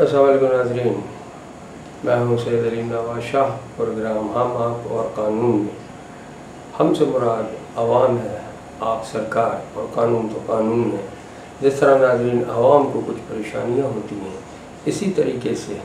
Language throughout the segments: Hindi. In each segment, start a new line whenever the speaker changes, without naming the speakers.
अस्सलाम वालेकुम नाज़रीन, मैं हूँ सैयद अली नवाज शाह। प्रोग्राम हम आप और कानून में हमसे मुराद आवाम है, आप सरकार, और कानून तो कानून है। जिस तरह नाज़रीन आवाम को कुछ परेशानियाँ होती हैं, इसी तरीके से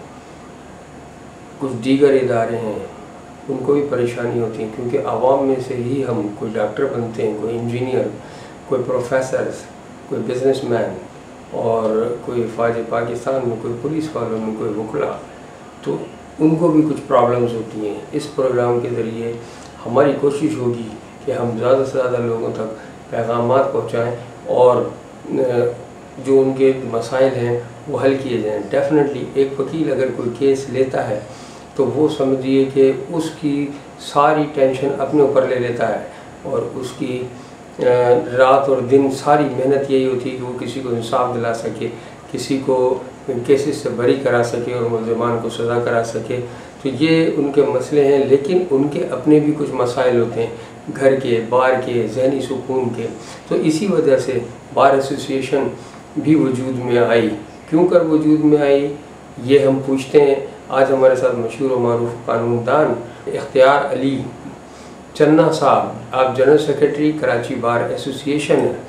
कुछ दीगर इदारे हैं उनको भी परेशानी होती है, क्योंकि आवाम में से ही हम कोई डॉक्टर बनते हैं, कोई इंजीनियर, कोई प्रोफेसर्स, कोई बिजनेसमैन और कोई फ़ौज पाकिस्तान में, कोई पुलिस वालों में, कोई वकला, तो उनको भी कुछ प्रॉब्लम्स होती हैं। इस प्रोग्राम के ज़रिए हमारी कोशिश होगी कि हम ज़्यादा से ज़्यादा लोगों तक पैगामात पहुँचाएँ और जो उनके मसाइल हैं वो हल किए जाएँ। डेफ़िनेटली एक वकील अगर कोई केस लेता है तो वो समझिए कि उसकी सारी टेंशन अपने ऊपर ले लेता है और उसकी रात और दिन सारी मेहनत यही होती है कि वो किसी को इंसाफ दिला सके, किसी को केसेस से बरी करा सके और मुल्ज़िमान को सज़ा करा सके। तो ये उनके मसले हैं, लेकिन उनके अपने भी कुछ मसाइल होते हैं, घर के, बार के, ज़हनी सुकून के। तो इसी वजह से बार एसोसिएशन भी वजूद में आई। क्यों कर वजूद में आई, ये हम पूछते हैं। आज हमारे साथ मशहूर और मारूफ कानूनदान इख्तियार अली चन्ना साहब, आप general secretary Karachi bar association है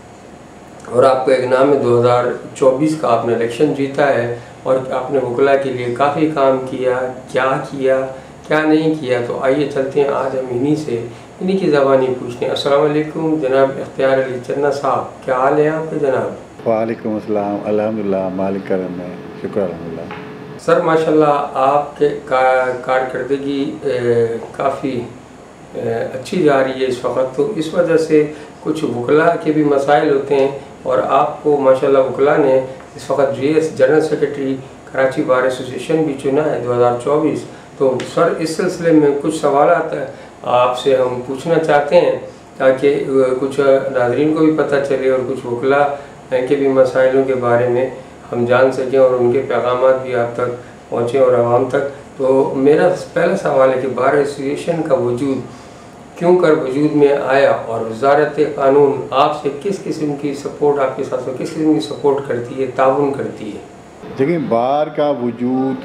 और आपका एक नाम है 2024 का आपने इलेक्शन जीता है और आपने वकला के लिए काफ़ी काम किया, क्या नहीं किया। तो आइए चलते हैं, आज हम इन्हीं की ज़बानी पूछते हैं। अस्सलाम वालेकुम जनाब इख्तियार अली चन्ना साहब, क्या हाल है आपके जनाब?
वालेकुम अस्सलाम, अल्हम्दुलिल्लाह, मालिक करम है, शुक्र अल्हम्दुलिल्लाह।
सर माशाल्लाह आपके कारकर्दगी काफ़ी अच्छी जा रही है इस वक्त। तो इस वजह से कुछ वकला के भी मसाइल होते हैं और आपको माशाल्लाह वकला ने इस वक्त GS general secretary Karachi bar association भी चुना है 2024। तो सर इस सिलसिले में कुछ सवाल आपसे हम पूछना चाहते हैं ताकि कुछ नाज़रीन को भी पता चले और कुछ वकला के भी मसाइलों के बारे में हम जान सकें और उनके पैगामात भी आप तक पहुँचें और आवाम तक। तो मेरा पहला सवाल है कि बार एसोसिएशन का वजूद क्यों कर वजूद में आया और वज़ारत कानून आपसे किस किस्म की सपोर्ट, आपके साथ में किस किस्म की सपोर्ट करती है, ताउन करती है?
देखिए, बार का वजूद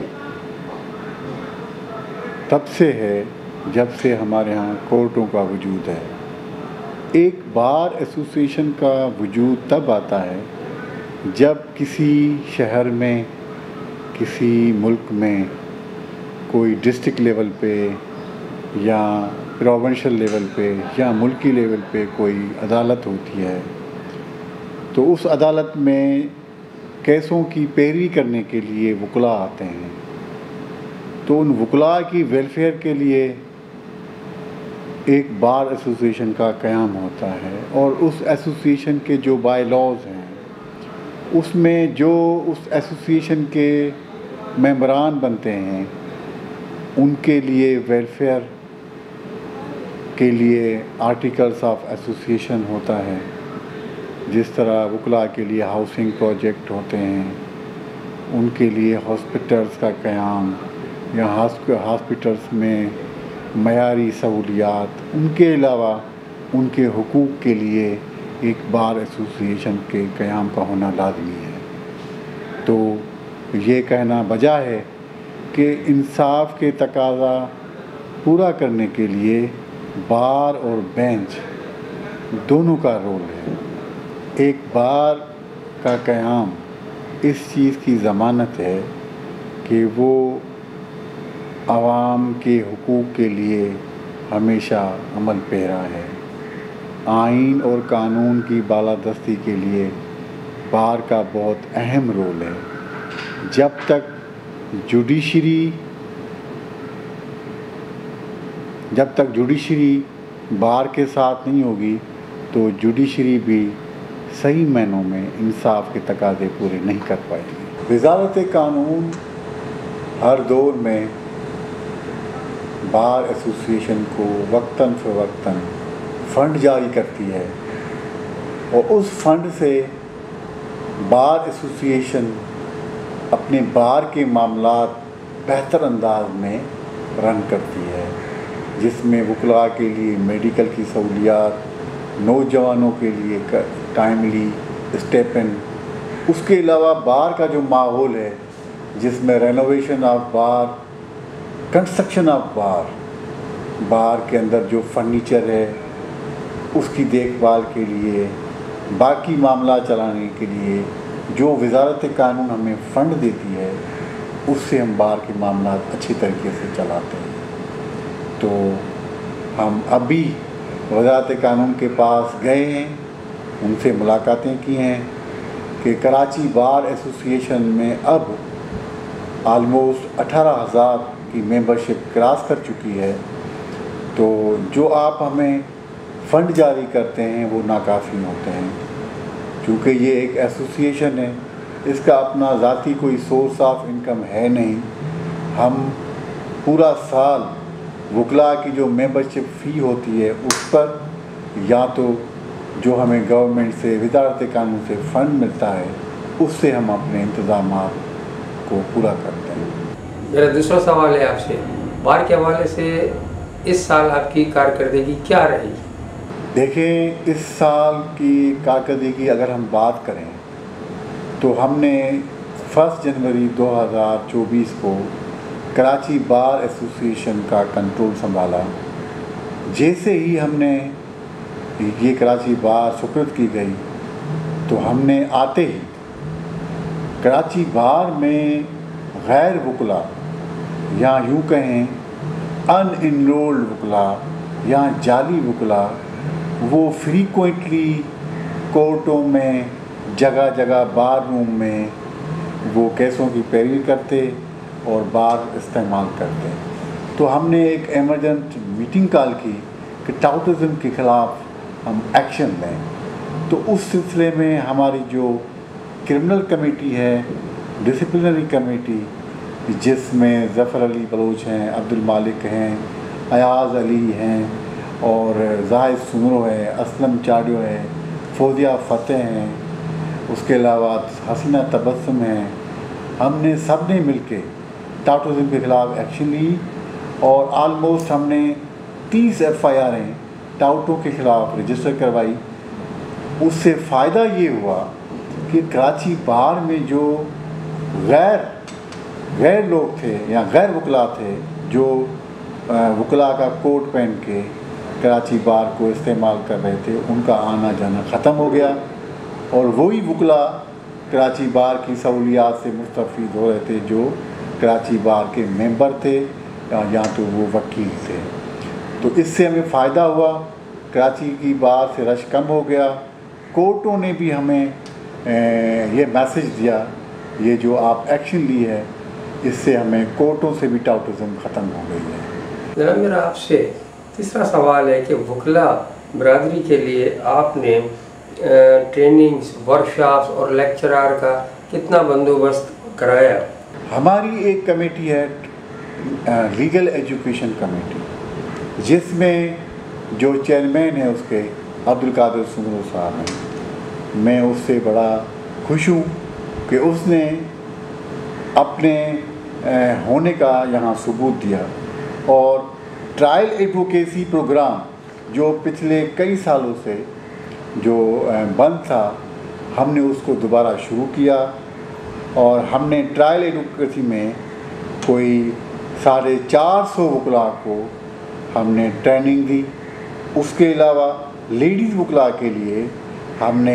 तब से है जब से हमारे यहाँ कोर्टों का वजूद है। एक बार एसोसिएशन का वजूद तब आता है जब किसी शहर में, किसी मुल्क में कोई डिस्ट्रिक्ट लेवल पे या प्रोविंशियल लेवल पे या मुल्की लेवल पे कोई अदालत होती है, तो उस अदालत में केसों की पैरवी करने के लिए वकला आते हैं। तो उन वकला की वेलफेयर के लिए एक बार एसोसिएशन का क़याम होता है और उस एसोसिएशन के जो बाय लॉज हैं उसमें जो उस एसोसिएशन के मेंबरान बनते हैं उनके लिए वेलफेयर के लिए आर्टिकल्स ऑफ एसोसिएशन होता है। जिस तरह वकला के लिए हाउसिंग प्रोजेक्ट होते हैं, उनके लिए हॉस्पिटल्स का क़याम या हॉस्पिटल्स में मयारी सहूलियात, उनके अलावा उनके हुकूक के लिए एक बार एसोसिएशन के क़याम का होना लाज़मी है। तो ये कहना बजा है कि इंसाफ के तकाज़ा पूरा करने के लिए बार और बेंच दोनों का रोल है। एक बार का क़याम इस चीज़ की ज़मानत है कि वो आवाम के हुकूक के लिए हमेशा अमल पैरा है। आइन और कानून की बालादस्ती के लिए बार का बहुत अहम रोल है। जब तक जुडिशरी बार के साथ नहीं होगी तो जुडिशरी भी सही मायनों में इंसाफ के तकाज़े पूरे नहीं कर पाएगी। वज़ारत कानून हर दौर में बार एसोसिएशन को वक्तन फ़वक्तन फ़ंड जारी करती है और उस फ़ंड से बार एसोसिएशन अपने बार के मामलात बेहतर अंदाज में रन करती है, जिसमें वकला के लिए मेडिकल की सहूलियात, नौजवानों के लिए टाइमली स्टेपन, उसके अलावा बार का जो माहौल है जिसमें renovation of bar, construction of bar, bar के अंदर जो फर्नीचर है उसकी देखभाल के लिए, बाकी मामला चलाने के लिए जो वजारत कानून हमें फ़ंड देती है, उससे हम बार के मामला अच्छी तरीके से चलाते हैं। तो हम अभी वजारत कानून के पास गए हैं, उनसे मुलाकातें की हैं कि कराची बार एसोसिएशन में अब आलमोस्ट 18,000 की मेंबरशिप क्रॉस कर चुकी है। तो जो आप हमें फ़ंड जारी करते हैं वो नाकाफ़ी होते हैं, क्योंकि ये एक एसोसिएशन है, इसका अपना ज़ाती कोई सोर्स ऑफ इनकम है नहीं। हम पूरा साल वकला की जो मेंबरशिप फ़ी होती है उस पर, या तो जो हमें गवर्नमेंट से वजारत कानून से फ़ंड मिलता है, उससे हम अपने इंतज़ामात को पूरा करते हैं।
मेरा दूसरा सवाल है आपसे, बार के हवाले से इस साल आपकी कारकर्दगी क्या रही?
देखें, इस साल की कारकर्दगी अगर हम बात करें तो हमने 1 जनवरी 2024 को कराची बार एसोसिएशन का कंट्रोल संभाला। जैसे ही हमने ये कराची बार सुपुर्द की गई तो हमने आते ही कराची बार में गैर वकला, या यूँ कहें अनइनरोल्ड वकला या जाली वकला, वो फ्रीक्वेंटली कोर्टों में, जगह जगह बार रूम में वो केसों की पैरवी करते और बार इस्तेमाल करते। तो हमने एक एमरजेंट मीटिंग कॉल की कि टाउटिज़म के ख़िलाफ़ हम एक्शन लें। तो उस सिलसिले में हमारी जो क्रिमिनल कमेटी है, डिसिप्लिनरी कमेटी, जिसमें ज़फ़र अली बलोच हैं, अब्दुल मालिक हैं, अयाज़ अली हैं और जाहिद सुमरो है, असलम चाडियो है, फौजिया फ़तेह हैं, उसके अलावा हसीना तबस्सुम हैं, हमने सब ने मिल के टाउटिज़म के ख़िलाफ़ एक्शन ली और आलमोस्ट हमने 30 FIR टाउटों के ख़िलाफ़ रजिस्टर करवाई। उससे फ़ायदा ये हुआ कि कराची बार में जो गैर लोग थे या गैर वकला थे, जो वकला का कोट पहन के कराची बार को इस्तेमाल कर रहे थे, उनका आना जाना ख़त्म हो गया और वही वकला कराची बार की सहूलियात से मुस्तफ़ीद हो रहे थे जो कराची बार के मेंबर थे या तो वो वकील थे। तो इससे हमें फ़ायदा हुआ, कराची की बार से रश कम हो गया। कोर्टों ने भी हमें ये मैसेज दिया, ये जो आप एक्शन ली है इससे हमें कोर्टों से भी टाउटिज़म ख़त्म हो गई है।
जनाब, मेरा आपसे तीसरा सवाल है कि वकला बरादरी के लिए आपने ट्रेनिंग्स, वर्कशॉप्स और लेक्चरार का कितना बंदोबस्त कराया?
हमारी एक कमेटी है लीगल एजुकेशन कमेटी, जिसमें जो चेयरमैन है उसके अब्दुल कादिर सुमरो साहब हैं। मैं उससे बड़ा खुश हूँ कि उसने अपने होने का यहाँ सबूत दिया और ट्रायल एडवोकेसी प्रोग्राम जो पिछले कई सालों से जो बंद था, हमने उसको दोबारा शुरू किया और हमने ट्रायल एडवोकेसी में कोई 450 वकला को हमने ट्रेनिंग दी। उसके अलावा लेडीज़ वकला के लिए हमने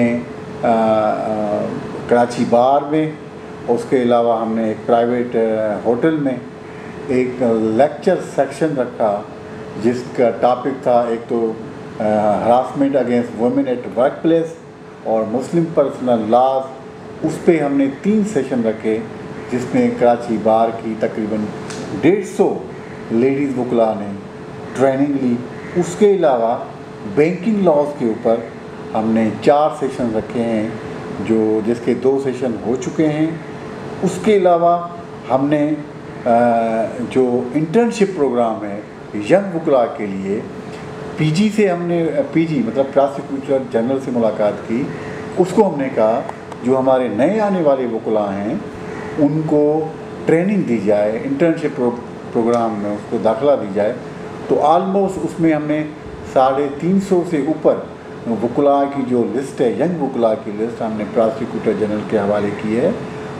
कराची बार में, उसके अलावा हमने एक प्राइवेट होटल में एक लेक्चर सेक्शन रखा जिसका टॉपिक था एक तो harassment against women at work place और मुस्लिम पर्सनल लॉज। उस पर हमने 3 सेशन रखे जिसमें कराची बार की तकरीबन 150 लेडीज़ वकला ने ट्रेनिंग ली। उसके अलावा बैंकिंग लॉज के ऊपर हमने 4 सेशन रखे हैं जिसके 2 सेशन हो चुके हैं। उसके अलावा हमने जो इंटर्नशिप प्रोग्राम है यंग वकला के लिए, पीजी से हमने मतलब प्रोसिक्यूटर जनरल से मुलाकात की। उसको हमने कहा जो हमारे नए आने वाले वकला हैं उनको ट्रेनिंग दी जाए, इंटर्नशिप प्रोग्राम में उसको दाखिला दी जाए। तो आलमोस्ट उसमें हमने 350 से ऊपर वकला की जो लिस्ट है, यंग वकला की लिस्ट, हमने प्रोसिक्यूटर जनरल के हवाले की है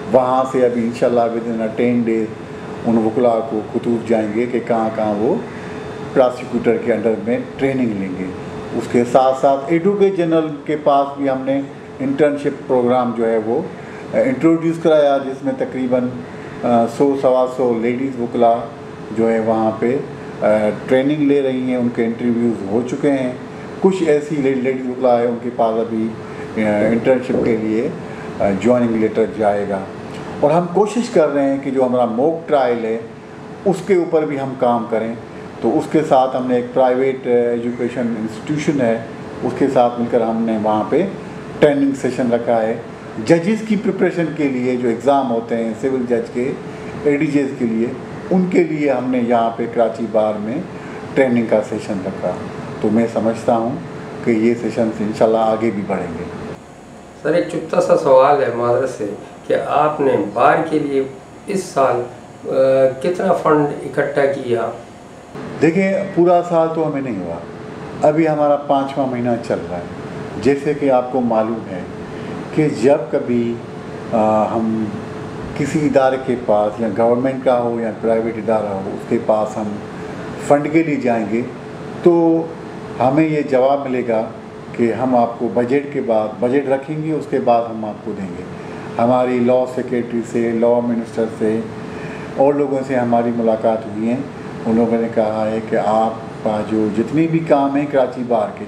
वहाँ से अभी इंशाल्लाह विद इन 10 डेज उन वकला को खुतूब जाएंगे कि कहाँ कहाँ वो प्रोसिक्यूटर के अंडर में ट्रेनिंग लेंगे। उसके साथ साथ एडवोकेट जनरल के पास भी हमने इंटर्नशिप प्रोग्राम जो है वो इंट्रोड्यूस कराया, जिसमें तकरीबन 100-125 लेडीज़ वकला जो है वहाँ पे ट्रेनिंग ले रही हैं। उनके इंटरव्यूज़ हो चुके हैं। कुछ ऐसी लेडीज़ वकला है उनके पास अभी इंटर्नशिप के लिए ज्वाइनिंग लेटर जाएगा। और हम कोशिश कर रहे हैं कि जो हमारा मॉक ट्रायल है उसके ऊपर भी हम काम करें। तो उसके साथ हमने एक प्राइवेट एजुकेशन इंस्टीट्यूशन है, उसके साथ मिलकर हमने वहाँ पे ट्रेनिंग सेशन रखा है। जजेस की प्रिपरेशन के लिए जो एग्ज़ाम होते हैं सिविल जज के, एडीजेस के लिए, उनके लिए हमने यहाँ पे कराची बार में ट्रेनिंग का सेशन रखा। तो मैं समझता हूँ कि ये सेशन इंशाल्लाह आगे भी बढ़ेंगे।
सर, एक छोटा सा सवाल है मादरत से कि आपने बार के लिए इस साल कितना फ़ंड इकट्ठा किया?
देखिए, पूरा साल तो हमें नहीं हुआ, अभी हमारा 5वां महीना चल रहा है। जैसे कि आपको मालूम है कि जब कभी हम किसी इदारे के पास, या गवर्नमेंट का हो या प्राइवेट इदारा हो, उसके पास हम फ़ंड के लिए जाएंगे तो हमें ये जवाब मिलेगा कि हम आपको बजट के बाद बजट रखेंगे, उसके बाद हम आपको देंगे। हमारी लॉ सेक्रेटरी से, लॉ मिनिस्टर से और लोगों से हमारी मुलाकात हुई है। उन लोगों ने कहा है कि आपका जो जितने भी काम हैं कराची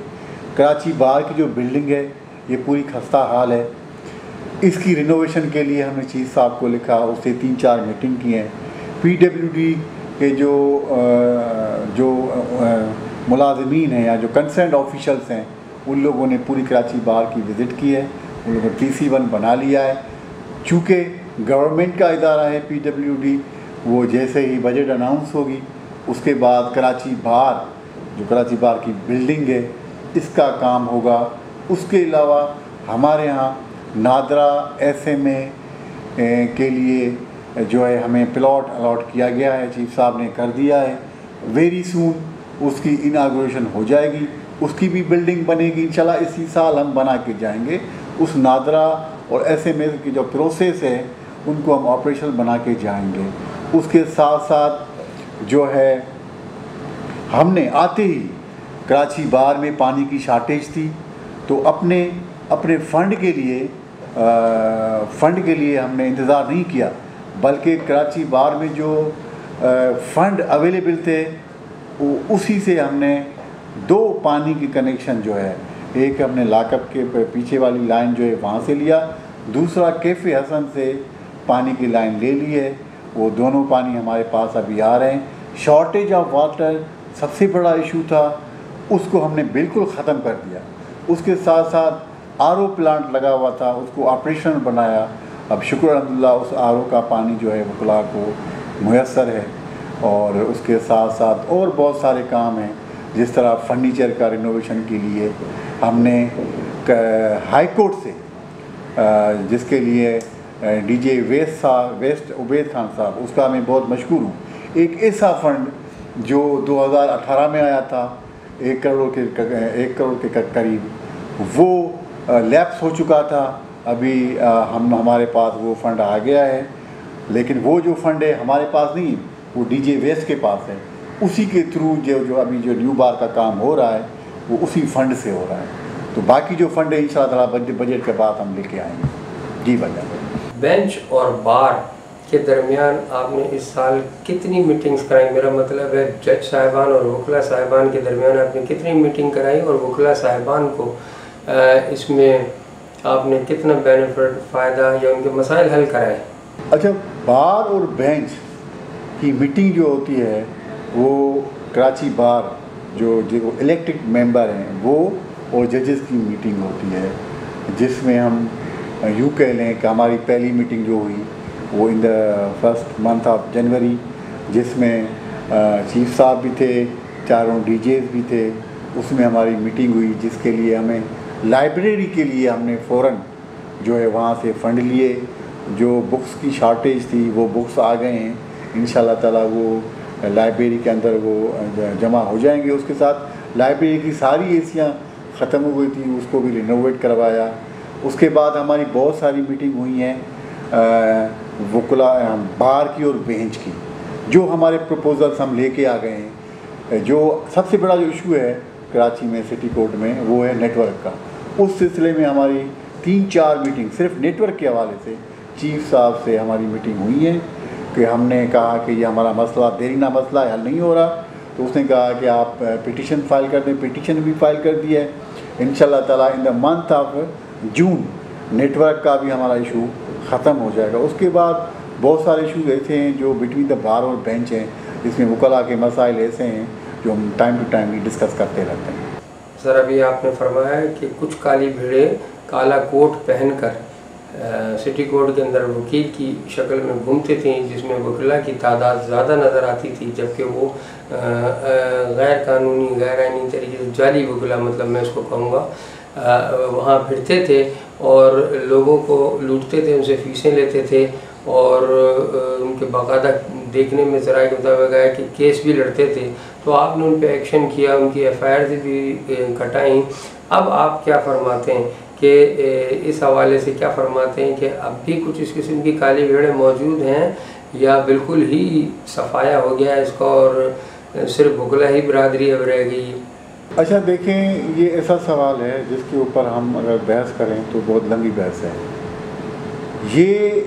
बार की जो बिल्डिंग है ये पूरी खस्ता हाल है। इसकी रिनोवेशन के लिए हमने चीफ साहब को लिखा, उससे 3-4 मीटिंग की हैं। PWD के जो मुलाजमीन हैं या जो कंसर्न ऑफिशल्स हैं, उन लोगों ने पूरी कराची बार की विज़िट की है। उन लोगों ने PC1 बना लिया है। चूँकि गवर्नमेंट का इदारा है PWD, वो जैसे ही बजट अनाउंस होगी उसके बाद कराची बार की बिल्डिंग है इसका काम होगा। उसके अलावा हमारे यहाँ नादरा SMA के लिए जो है हमें प्लॉट अलॉट किया गया है, चीफ साहब ने कर दिया है। वेरी सून उसकी इनाग्रेशन हो जाएगी, उसकी भी बिल्डिंग बनेगी इंशाल्लाह। इसी साल हम बना के जाएंगे। उस नादरा और SMA की जो प्रोसेस है उनको हम ऑपरेशनल बना के जाएंगे। उसके साथ साथ जो है हमने आते ही कराची बार में पानी की शार्टेज थी, तो अपने फ़ंड के लिए हमने इंतज़ार नहीं किया, बल्कि कराची बार में जो फ़ंड अवेलेबल थे उसी से हमने 2 पानी की कनेक्शन जो है, एक हमने लाकअप के पीछे वाली लाइन जो है वहाँ से लिया, दूसरा कैफ़े हसन से पानी की लाइन ले ली है। वो दोनों पानी हमारे पास अभी आ रहे हैं। शॉर्टेज ऑफ वाटर सबसे बड़ा इशू था, उसको हमने बिल्कुल ख़त्म कर दिया। उसके साथ साथ RO प्लांट लगा हुआ था, उसको ऑपरेशनल बनाया। अब शुक्र अल्हम्दुलिल्लाह उस RO का पानी जो है वकला को मुयस्सर है। और उसके साथ साथ और बहुत सारे काम हैं, जिस तरह फर्नीचर का रिनोवेशन के लिए हमने हाई कोर्ट से जिसके लिए DJ वेस्ट उबैद खान साहब, उसका मैं बहुत मशहूर हूँ। एक ऐसा फ़ंड जो 2018 में आया था 1 करोड़ के करीब, वो लैप्स हो चुका था। अभी हमारे पास वो फ़ंड आ गया है, लेकिन वो जो फ़ंड है हमारे पास नहीं, वो DJ वेस्ट के पास है। उसी के थ्रू जो अभी जो न्यू बार का काम हो रहा है वो उसी फ़ंड से हो रहा है। तो बाकी जो फ़ंड है इंशाअल्लाह बजट के बाद हम लेके आएंगे। जी भैया।
बेंच और बार के दरमियान आपने इस साल कितनी मीटिंग्स कराई? मेरा मतलब है जज साहिबान और वकला साहिबान के दरमियान आपने कितनी मीटिंग कराई, और वकला साहिबान को इसमें आपने कितना बेनिफिट, फ़ायदा या उनके मसाइल हल कराए?
अच्छा, बार और बेंच की मीटिंग जो होती है वो कराची बार जो इलेक्टेड मेंबर हैं वो और जजेस की मीटिंग होती है, जिसमें हम यूँ कह लें कि हमारी पहली मीटिंग जो हुई वो in the first month of January, जिसमें चीफ साहब भी थे, 4 DJs भी थे। उसमें हमारी मीटिंग हुई, जिसके लिए हमें लाइब्रेरी के लिए हमने फ़ौरन जो है वहाँ से फ़ंड लिए। जो बुक्स की शॉर्टेज थी वो बुक्स आ गए हैं, इंशाल्लाह ताला वो लाइब्रेरी के अंदर वो जमा हो जाएंगे। उसके साथ लाइब्रेरी की सारी एसियाँ ख़त्म हो गई थी, उसको भी रिनोवेट करवाया। उसके बाद हमारी बहुत सारी मीटिंग हुई हैं वकला बार की और बेंच की जो हमारे प्रपोजल्स हम लेके आ गए हैं। जो सबसे बड़ा जो इशू है कराची में सिटी कोर्ट में वो है नेटवर्क का। उस सिलसिले में हमारी 3-4 मीटिंग सिर्फ नेटवर्क के हवाले से चीफ साहब से हमारी मीटिंग हुई है कि हमने कहा कि ये हमारा मसला देरीना मसला हल नहीं हो रहा, तो उसने कहा कि आप पिटीशन फाइल कर दें। पिटीशन भी फाइल कर दी है। इंशाल्लाह ताला in the month of June network का भी हमारा इशू ख़त्म हो जाएगा। उसके बाद बहुत सारे इशूज़ ऐसे हैं जो बिटवीन द बार और बेंच हैं, जिसमें वकला के मसाइल ऐसे हैं जो हम टाइम टू टाइम भी डिस्कस करते रहते हैं।
सर, अभी आपने फरमाया कि कुछ काली भेड़ें काला कोट पहनकर सिटी कोर्ट के अंदर वकील की शक्ल में घूमते थे, जिसमें वकला की तादाद ज़्यादा नज़र आती थी, जबकि वो गैर कानूनी गैर आइनी तरीके से जाली वकला, मतलब मैं इसको कहूँगा, वहाँ फिरते थे और लोगों को लूटते थे, उनसे फीसें लेते थे और उनके बाकायदा देखने में ज़रा के मुताबिक आया कि केस भी लड़ते थे। तो आपने उन पर एक्शन किया, उनकी FIR भी कटाई। अब आप क्या फरमाते हैं कि इस हवाले से क्या फरमाते हैं कि अब भी कुछ इस किस्म की काली भेड़ें मौजूद हैं या बिल्कुल ही सफाया हो गया है इसका और सिर्फ वकला ही बरादरी अब रह गई?
अच्छा देखें, ये ऐसा सवाल है जिसके ऊपर हम अगर बहस करें तो बहुत लंबी बहस है। ये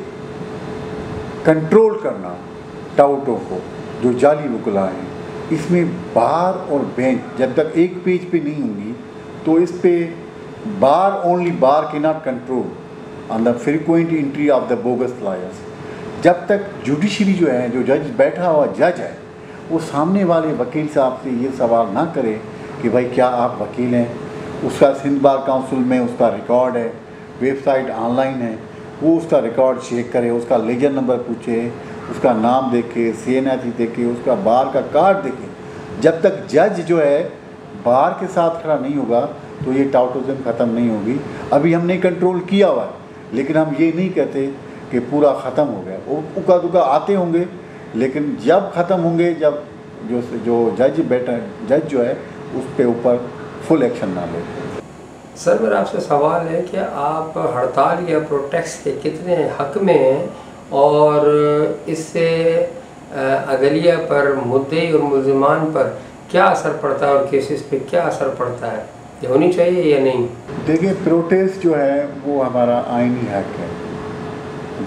कंट्रोल करना टाउटों को जो जाली वकला हैं, इसमें बार और बेंच जब तक एक पेज पे नहीं होंगी तो इस पे बार ओनली बार के not control on the frequent entry of the bogus lawyers. जब तक जुडिशरी जो है, जो जज बैठा हुआ जज है, वो सामने वाले वकील साहब से ये सवाल ना करे कि भाई क्या आप वकील हैं। उसका सिंध बार काउंसिल में उसका रिकॉर्ड है, वेबसाइट ऑनलाइन है, वो उसका रिकॉर्ड चेक करे, उसका लेजर नंबर पूछे, उसका नाम देखे, CNIC देखे, उसका बार का कार्ड देखे। जब तक जज जो है बार के साथ खड़ा नहीं होगा तो ये टाउटिज्म ख़त्म नहीं होगी। अभी हमने कंट्रोल किया हुआ है, लेकिन हम ये नहीं कहते कि पूरा ख़त्म हो गया। वो उका दुका आते होंगे, लेकिन जब ख़त्म होंगे, जब जो जज बैठा जज जो है उस पे ऊपर फुल एक्शन ना ले।
सर, मेरा आपसे सवाल है कि आप हड़ताल या प्रोटेस्ट के कितने हक में हैं और इससे अदलिया पर, मुद्दे और मुल्ज़िमान पर क्या असर पड़ता है और केसेस पे क्या असर पड़ता है? ये होनी चाहिए या नहीं?
देखिए, प्रोटेस्ट जो है वो हमारा आइनी हक है।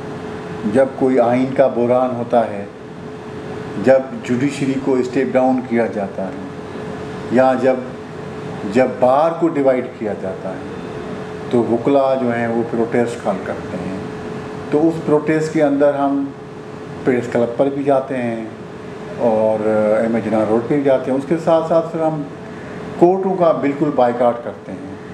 जब कोई आइन का बुरान होता है, जब जुडिशरी को स्टेप डाउन किया जाता है या जब बार को डिवाइड किया जाता है, तो वकला जो हैं वो प्रोटेस्ट कॉल करते हैं। तो उस प्रोटेस्ट के अंदर हम प्रेस क्लब पर भी जाते हैं और MA जिन्ना रोड पे भी जाते हैं। उसके साथ साथ फिर हम कोर्टों का बिल्कुल बायकॉट करते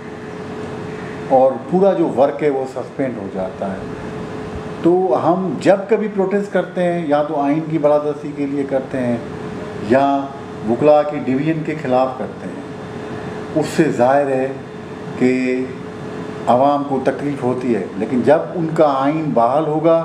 हैं और पूरा जो वर्क है वो सस्पेंड हो जाता है। तो हम जब कभी प्रोटेस्ट करते हैं, या तो आइन की बरादस्ती के लिए करते हैं या वकला की डिवीज़न के ख़िलाफ़ करते हैं। उससे ज़ाहिर है कि आवाम को तकलीफ़ होती है, लेकिन जब उनका आइन बहाल होगा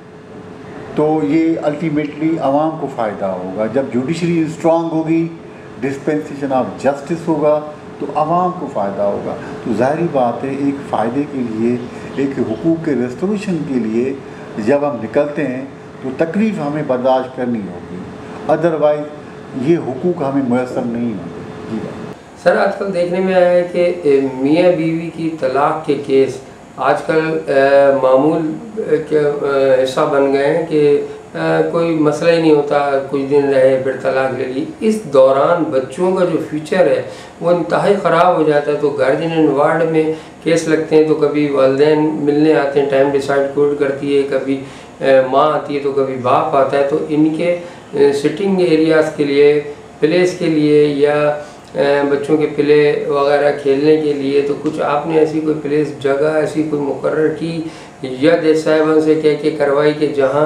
तो ये अल्टीमेटली आवाम को फ़ायदा होगा। जब जुडिशरी स्ट्रॉन्ग होगी, डिस्पेंसेशन ऑफ जस्टिस होगा, तो आवाम को फ़ायदा होगा। तो ज़ाहिर बात है, एक फ़ायदे के लिए, एक हुकूक के रेस्टोरेशन के लिए जब हम निकलते हैं तो तकलीफ़ हमें बर्दाश्त करनी होगी, अदरवाइज़ ये हुकूक हमें मुयस्सर नहीं होंगे। जी
सर, आजकल देखने में आया है कि मियाँ बीवी की तलाक़ के केस आजकल मामूल के हिस्सा बन गए हैं कि कोई मसला ही नहीं होता, कुछ दिन रहे फिर तलाक़ ले ली। इस दौरान बच्चों का जो फ्यूचर है वो इंतहाई ख़राब हो जाता है। तो गार्जियन वार्ड में केस लगते हैं, तो कभी वालिदैन मिलने आते हैं, टाइम डिसाइड कोर्ट करती है, कभी माँ आती है तो कभी बाप आता है। तो इनके सिटिंग एरियाज़ के लिए, प्लेस के लिए या बच्चों के प्ले वगैरह खेलने के लिए, तो कुछ आपने ऐसी कोई प्लेस जगह ऐसी कोई मुकर्रर की या जज साहिबान से कह के करवाई कि जहाँ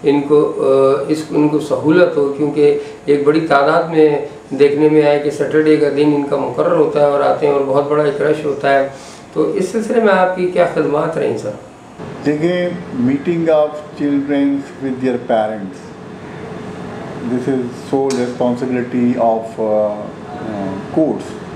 इनको सहूलत हो? क्योंकि एक बड़ी तादाद में देखने में आया कि सैटरडे का दिन इनका मुकर्रर होता है और आते हैं और बहुत बड़ा एक रश होता है। तो इस सिलसिले में आपकी क्या खिदमत रही सर?
देखिए, meeting of children with their parents, this is sole responsibility of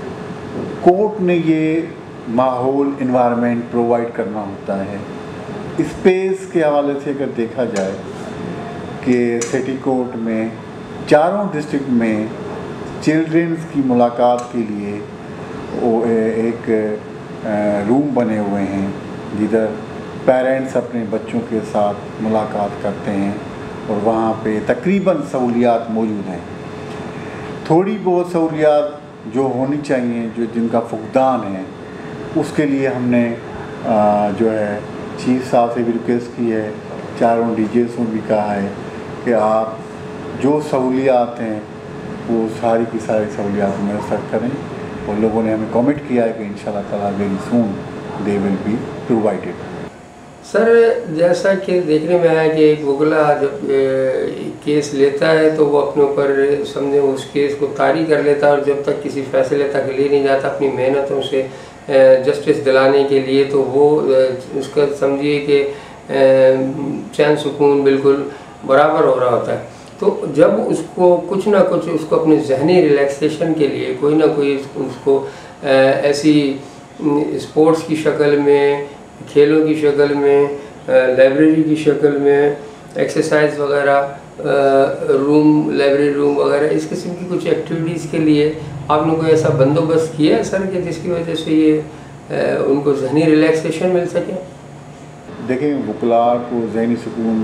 court ने ये माहौल, इन्वायरमेंट प्रोवाइड करना होता है स्पेस के हवाले से अगर देखा जाए कि सिटी कोर्ट में चारों डिस्ट्रिक्ट में चिल्ड्रंस की मुलाकात के लिए वो एक रूम बने हुए हैं जिधर पेरेंट्स अपने बच्चों के साथ मुलाकात करते हैं और वहाँ पे तकरीबन सहूलियात मौजूद हैं। थोड़ी बहुत सहूलियात जो होनी चाहिए, जो जिनका फुकदान है, उसके लिए हमने जो है चीफ साहब से भी रिक्वेस्ट की है, चारों डीजेस को भी कहा है कि आप जो सहूलियात हैं वो सारी की सारी सहूलियात मुयस्सर करें, और लोगों ने हमें कमिट किया है कि इंशाल्लाह ताला very soon they will be provided.
Sir, जैसा कि देखने में आया कि एक वकला जब केस लेता है तो वो अपने ऊपर समझे उस केस को तारी कर लेता है, और जब तक किसी फैसले तक ले नहीं जाता अपनी मेहनतों से जस्टिस दिलाने के लिए, तो वो उसका समझिए कि चैन सुकून बिल्कुल बराबर हो रहा होता है। तो जब उसको कुछ ना कुछ उसको अपनी जहनी रिलैक्सेशन के लिए कोई ना कोई उसको ऐसी स्पोर्ट्स की शक्ल में, खेलों की शक्ल में, लाइब्रेरी की शक्ल में, एक्सरसाइज वगैरह, रूम, लाइब्रेरी रूम वगैरह, इस किस्म की कुछ एक्टिविटीज़ के लिए आपने कोई ऐसा बंदोबस्त किया है सर कि जिसकी वजह से ये उनको जहनी रिलैक्सेशन मिल सके?
देखें, वकला को जहनी सुकून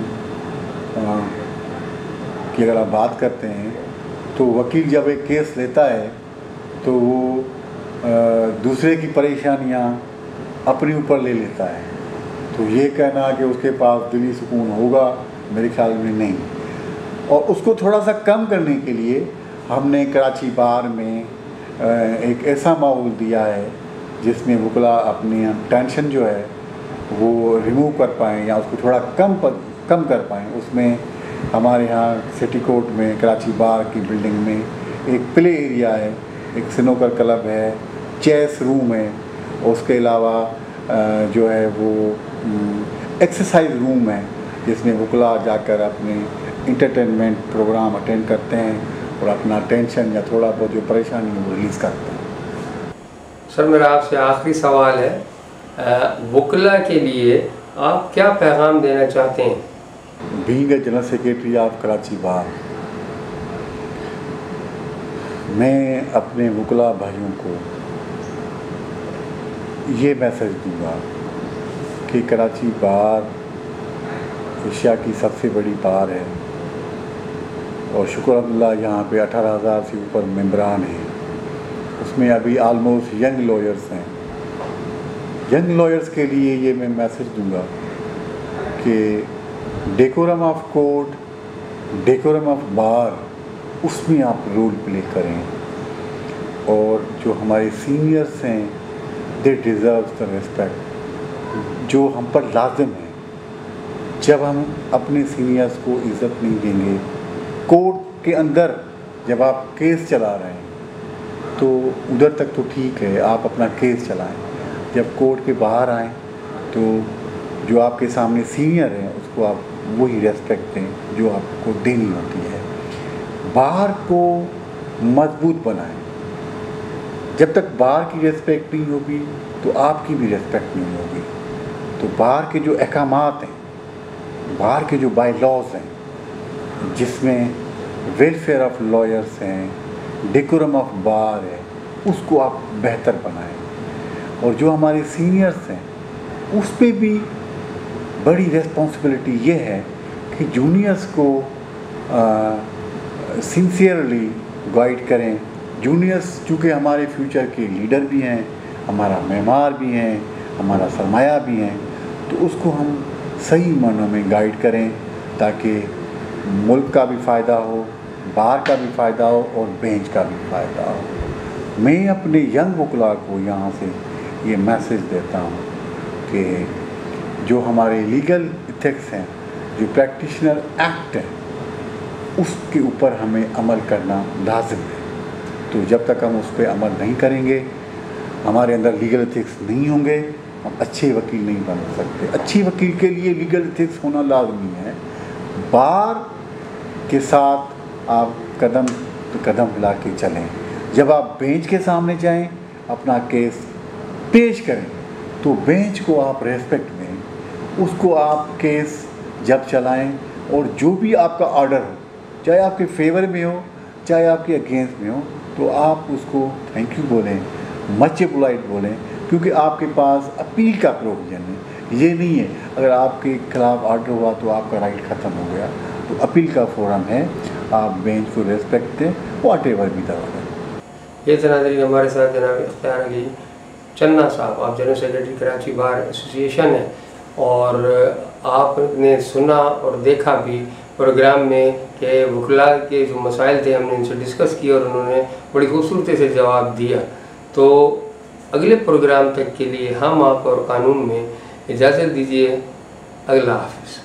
की अगर आप बात करते हैं तो वकील जब एक केस लेता है तो वो दूसरे की परेशानियां अपने ऊपर ले लेता है, तो ये कहना कि उसके पास दिली सुकून होगा, मेरे ख्याल में नहीं। और उसको थोड़ा सा कम करने के लिए हमने कराची बार में एक ऐसा माहौल दिया है जिसमें वकला अपनी टेंशन जो है वो रिमूव कर पाएँ या उसको थोड़ा कम कर पाएँ। उसमें हमारे यहाँ सिटी कोर्ट में कराची बार की बिल्डिंग में एक प्ले एरिया है, एक स्नूकर क्लब है, चेस रूम है, उसके अलावा जो है वो एक्सरसाइज रूम है जिसमें वकला जाकर अपने इंटरटेनमेंट प्रोग्राम अटेंड करते हैं और अपना टेंशन या थोड़ा बहुत जो परेशानी है वो रिलीज़ करते हैं।
सर, मेरा आपसे आखिरी सवाल है, वकला के लिए आप क्या पैगाम देना चाहते हैं?
Being a general secretary of Karachi bar, मैं अपने वकला भाइयों को ये मैसेज दूंगा कि कराची बार एशिया की सबसे बड़ी बार है और शुक्र अल्लाह यहाँ पे 18,000 से ऊपर मेंबरान हैं। उसमें अभी आलमोस्ट यंग लॉयर्स हैं। यंग लॉयर्स के लिए ये मैं मैसेज दूंगा कि decorum of court, decorum of bar, उसमें आप रोल प्ले करें, और जो हमारे सीनियर्स हैं दे डिज़र्व द रिस्पेक्ट जो हम पर लाजिम है। जब हम अपने सीनियर्स को इज़्ज़त नहीं देंगे, कोर्ट के अंदर जब आप केस चला रहे हैं तो उधर तक तो ठीक है, आप अपना केस चलाएं। जब कोर्ट के बाहर आएँ तो जो आपके सामने सीनियर हैं उसको आप वही रेस्पेक्ट दें जो आपको देनी होती है। बार को मजबूत बनाएं। जब तक बार की रेस्पेक्ट नहीं होगी तो आपकी भी रेस्पेक्ट नहीं होगी। तो बार के जो अहकामात हैं, बार के जो बाय लॉज हैं, जिसमें वेलफेयर ऑफ लॉयर्स हैं, डेकोरम ऑफ बार है, उसको आप बेहतर बनाएं। और जो हमारे सीनियर्स हैं उस पर भी बड़ी रिस्पॉन्सिबिलिटी ये है कि जूनियर्स को सिंसियरली गाइड करें। जूनियर्स चूँकि हमारे फ्यूचर के लीडर भी हैं, हमारा मेमार भी हैं, हमारा सरमाया भी हैं, तो उसको हम सही मानों में गाइड करें ताकि मुल्क का भी फ़ायदा हो, बार का भी फ़ायदा हो और बेंच का भी फ़ायदा हो। मैं अपने यंग वकला को यहाँ से ये मैसेज देता हूँ कि जो हमारे लीगल इथिक्स हैं, जो प्रैक्टिशनर एक्ट है, उसके ऊपर हमें अमल करना लाजिम है। तो जब तक हम उस पर अमल नहीं करेंगे, हमारे अंदर लीगल इथिक्स नहीं होंगे, हम अच्छे वकील नहीं बन सकते। अच्छी वकील के लिए लीगल इथिक्स होना लाजमी है। बार के साथ आप कदम कदम हिला के चलें। जब आप बेंच के सामने जाएं, अपना केस पेश करें, तो बेंच को आप रेस्पेक्ट दें, उसको आप केस जब चलाएं और जो भी आपका ऑर्डर हो, चाहे आपके फेवर में हो चाहे आपके अगेंस्ट में हो, तो आप उसको थैंक यू बोलें, मच पोलाइट बोलें, क्योंकि आपके पास अपील का प्रोविज़न है। ये नहीं है अगर आपके खिलाफ ऑर्डर हुआ तो आपका राइट ख़त्म हो गया, तो अपील का फोरम है, आप बेंच को रेस्पेक्ट दें, वॉट एवर भी द ऑर्डर।
ये नाज़रीन, हमारे साथ जनाब इख्तियार अली चन्ना साहब, आप general secretary Karachi bar association है, और आपने सुना और देखा भी प्रोग्राम में कि वकला के जो मसाइल थे हमने इनसे डिस्कस किया और उन्होंने बड़ी खूबसूरती से जवाब दिया। तो अगले प्रोग्राम तक के लिए हम आप और कानून में इजाज़त दीजिए। अल्लाह हाफ़िज़।